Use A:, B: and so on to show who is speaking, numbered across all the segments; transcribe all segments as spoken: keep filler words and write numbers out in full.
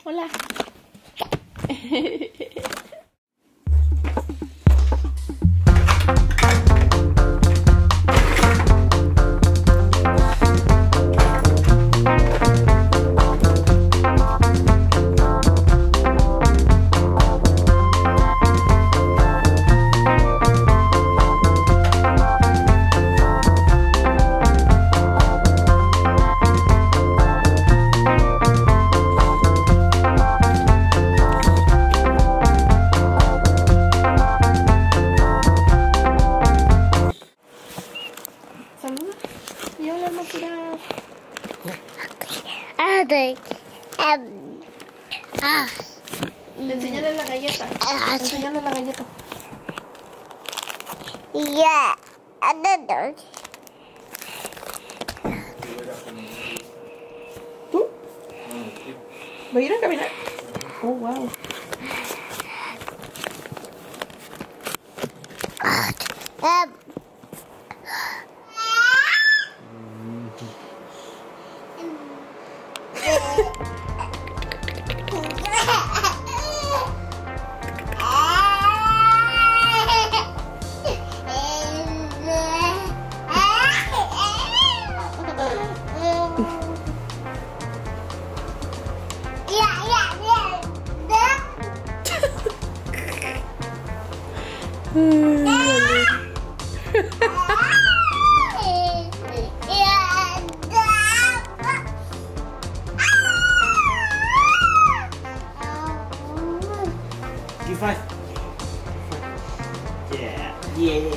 A: Hola. Enseñale la galleta. Enseñale la galleta.
B: Ya, adentro.
A: ¿Tú? ¿Va a ir a caminar? Oh, wow.
C: Five. Yeah, yeah.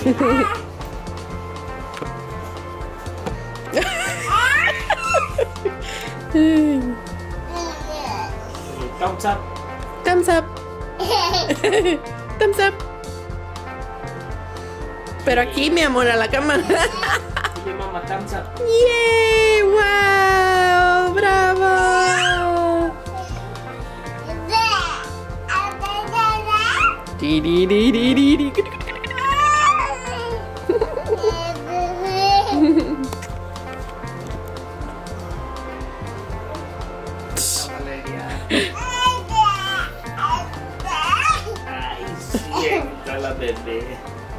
C: Thumbs up.
A: Thumbs up. Thumbs up. Pero aquí, mi amor, a la cámara.
C: Oye, mamá, thumbs up.
A: ¡Yay! ¡Wow! ¡Bravo! Di, di, di, di, di, di.
C: Valeria. Ay, sienta la bebé.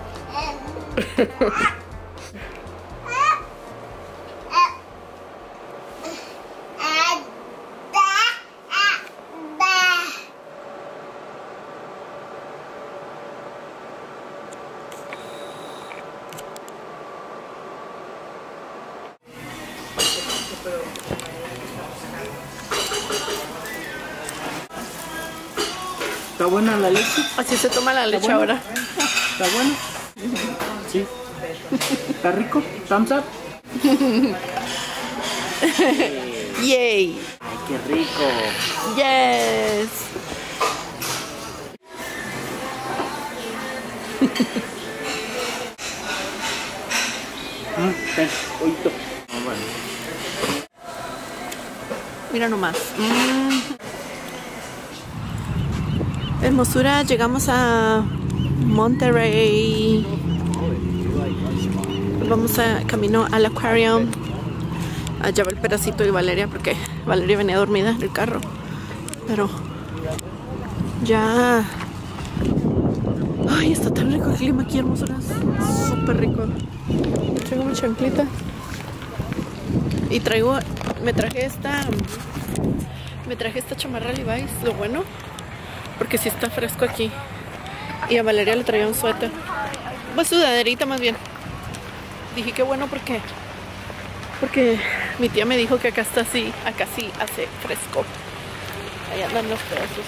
C: ¿Está buena la leche?
A: Así se toma la leche
C: buena?
A: ahora.
C: ¿Está bueno? Sí. ¿Está rico? ¿Thumbs up?
A: ¡Yay!
C: ¡Ay, qué rico!
A: ¡Yes!
C: Mm, ven, oído. Ah, bueno.
A: Mira nomás. Mm. Hermosura, llegamos a Monterey. Vamos a camino al Aquarium. Allá va el pedacito y Valeria, porque Valeria venía dormida en el carro. Pero ya. Ay, está tan rico el clima aquí, hermosuras. Súper rico. Traigo mi chanclita. Y traigo, me traje esta, me traje esta chamarra Levi's, lo bueno, porque sí está fresco aquí. Y a Valeria le traía un suéter, pues sudaderita más bien. Dije que bueno porque, porque mi tía me dijo que acá está así, acá sí hace fresco. Ahí andan los pedazos.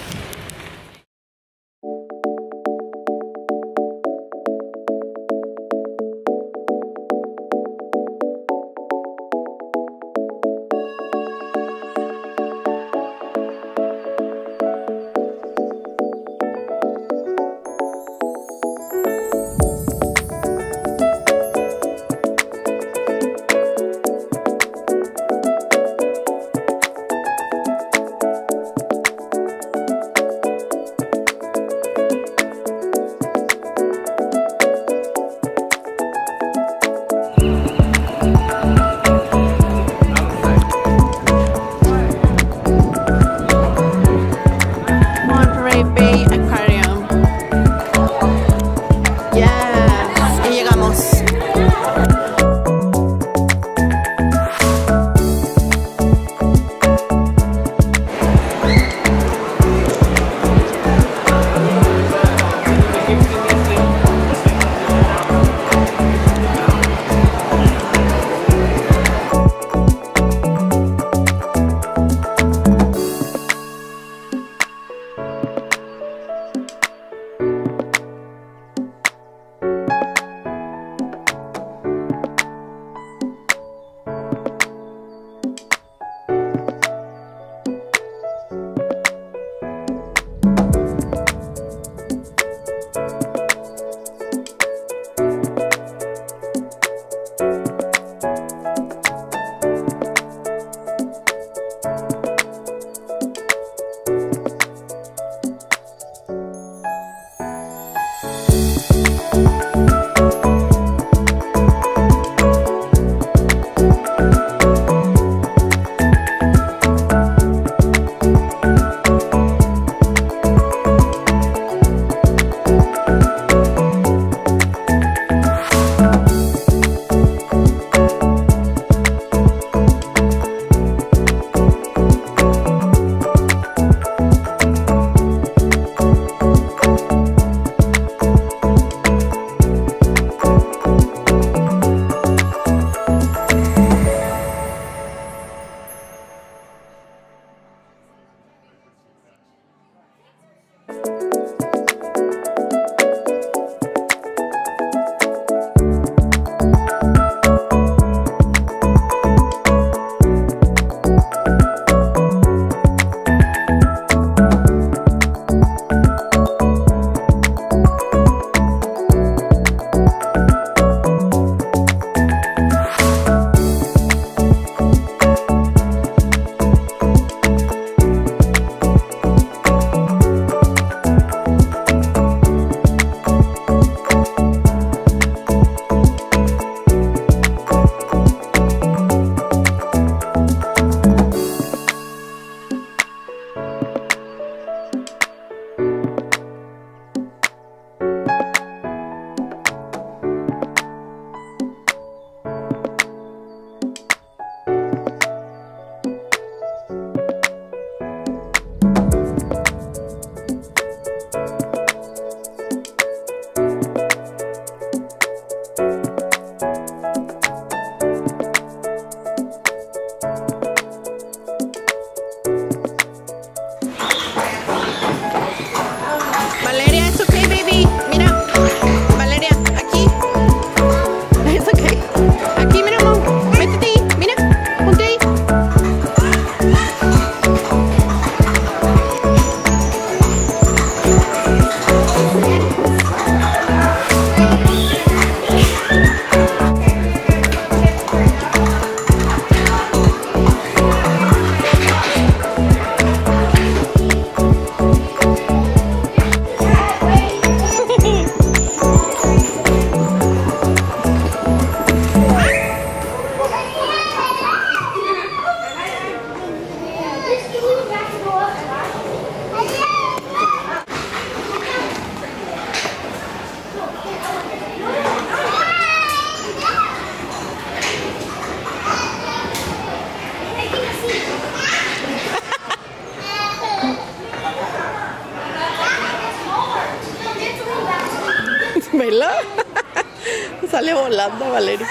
A: Velo. Sale volando, Valeria.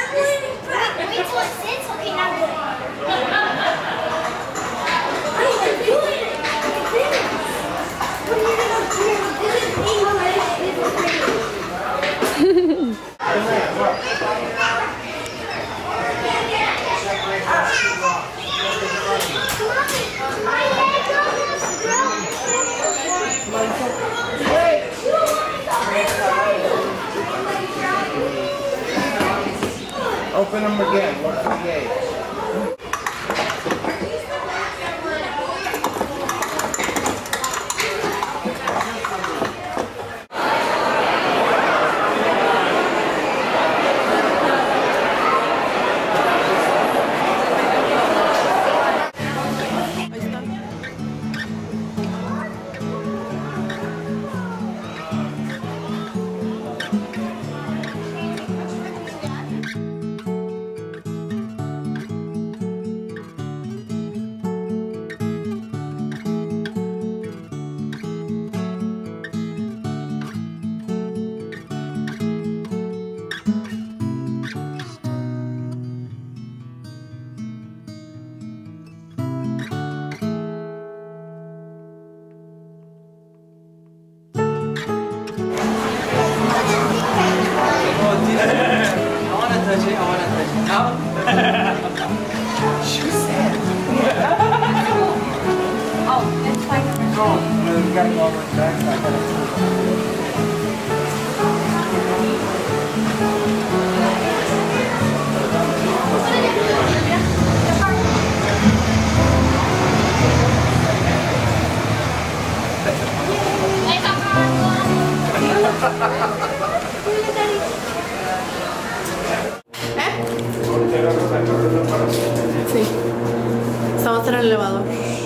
D: Open them again. Look for the eggs.
A: Sí. Estamos en el elevador.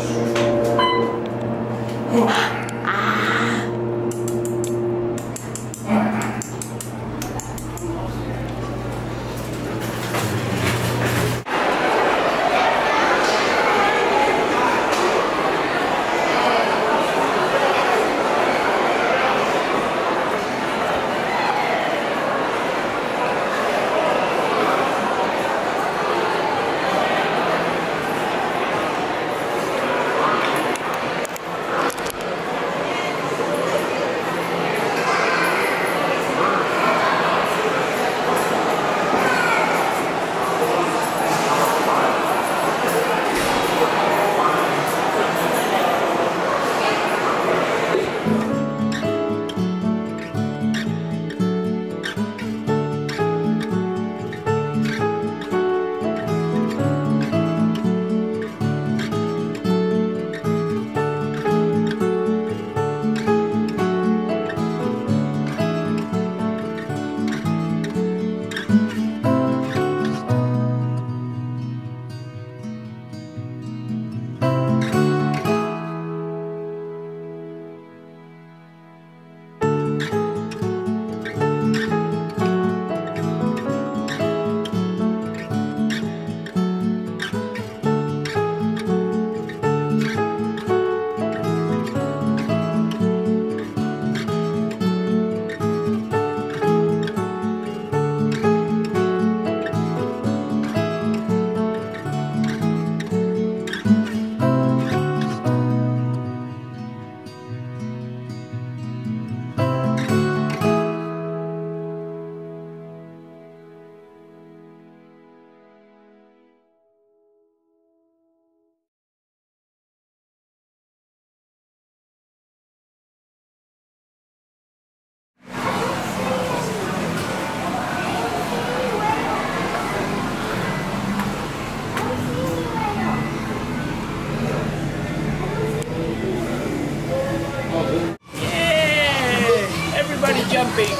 C: jumping.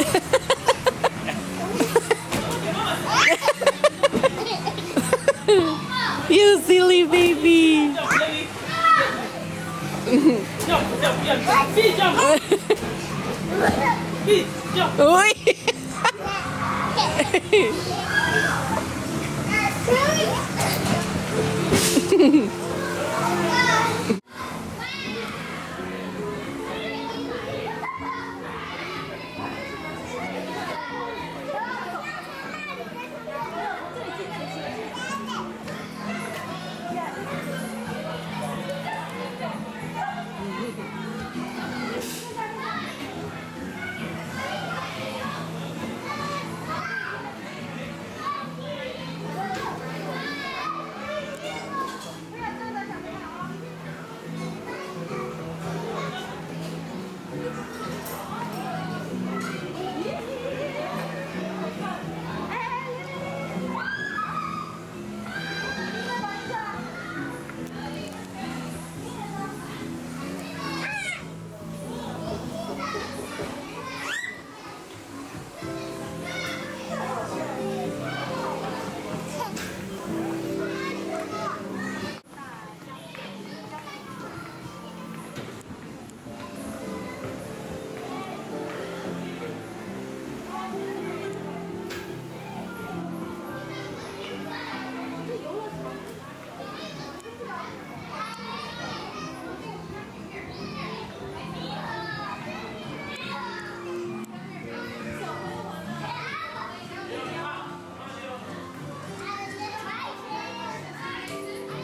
A: You silly baby. Uy.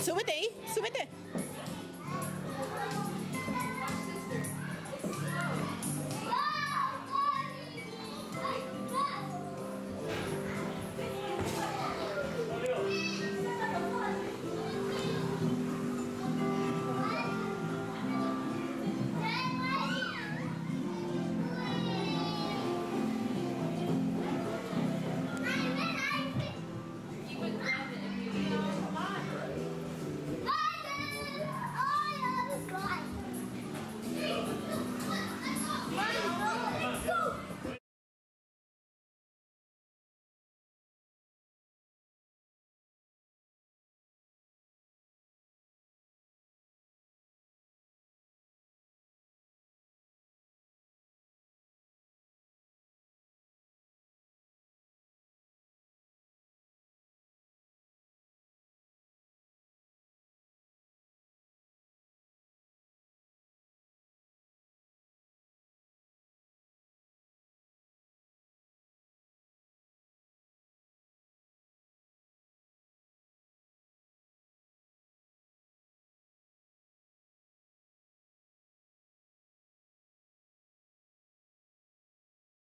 A: Súbete ahí.